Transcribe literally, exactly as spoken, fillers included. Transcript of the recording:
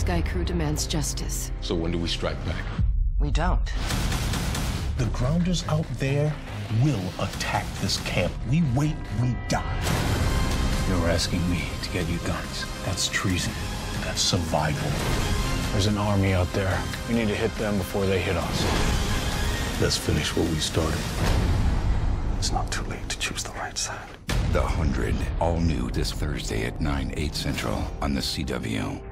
Sky Crew demands justice. So when do we strike back? We don't. The grounders out there will attack this camp. We wait, we die. You're asking me to get you guns. That's treason. That's survival. There's an army out there. We need to hit them before they hit us. Let's finish what we started. It's not too late to choose the right side. The Hundred, all new this Thursday at nine, eight Central on the C W.